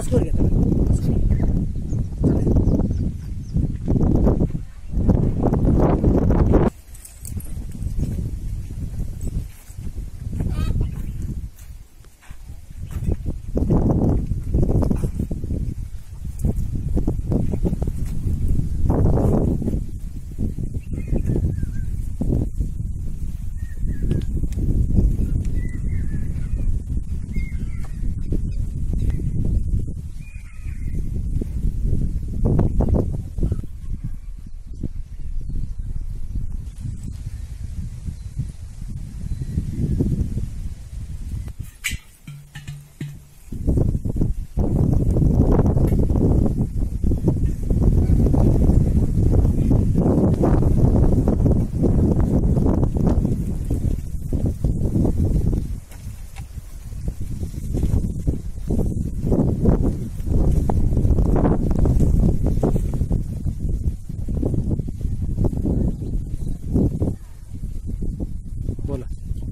मास्कवर घेतो. बोला.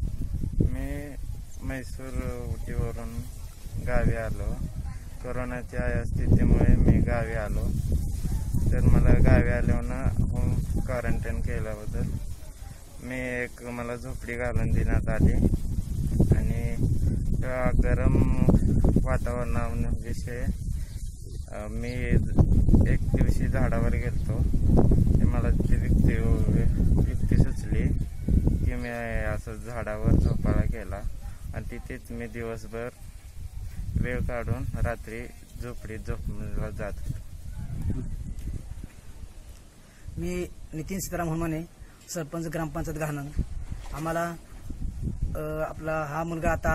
म्हैसूर उटीवरून गावी आलो. कोरोनाच्या या स्थितीमुळे मी गावी आलो. तर मला गावी आल्यावर होम क्वारंटाईन केल्याबद्दल मला झोपडी घालून देण्यात आली आणि त्या गरम वातावरणाविषयी मी एक दिवशी झाडावर गेलतो. ते मला ती युक्ती सुचली की मी असं झाडावर झोपाळा केला आणि तिथेच मी दिवसभर वेळ काढून रात्री झोपडीत झोपला जात होतो. मी नितीन सीताराम हनुमाने, सरपंच ग्रामपंचायत घाणन. आम्हाला आपला हा मुलगा आता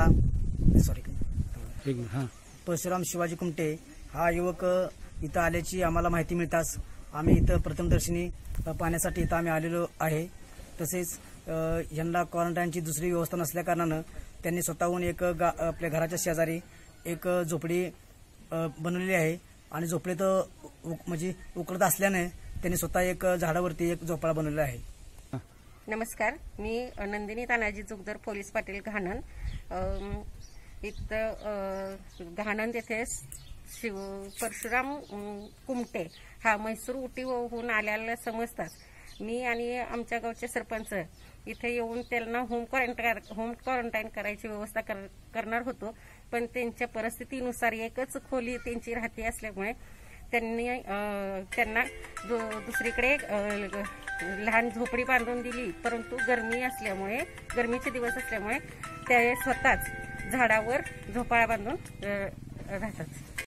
परशुराम शिवाजी कुमटे हा युवक इथं आल्याची आम्हाला माहिती मिळताच आम्ही इथं प्रथमदर्शनी पाहण्यासाठी इथं आम्ही आलेलो आहे. तसेच यांना क्वारंटाईनची दुसरी व्यवस्था नसल्या कारणानं त्यांनी स्वतःहून आपल्या घराच्या शेजारी एक झोपडी बनवलेली आहे आणि झोपडीत म्हणजे उकळत असल्याने त्यांनी स्वतः एक झाडावरती एक झोपाळा बनवलेला आहे. नमस्कार, मी नंदिनी तानाजी जोगदर, पोलीस पाटील घाणन. इथं घाणन येथे परशुराम कुमटे हा म्हैसूर उटीहून आल्याला समजतात मी आणि आमच्या गावचे सरपंच इथे येऊन त्यांना होम क्वारंटाईन करायची व्यवस्था करणार होतो. पण त्यांच्या परिस्थितीनुसार एकच खोली त्यांची राहते असल्यामुळे त्यांना दुसरीकडे लहान झोपडी बांधून दिली. परंतु गरमीचे दिवस असल्यामुळे ते स्वतःच झाडावर झोपाळा बांधून राहतात.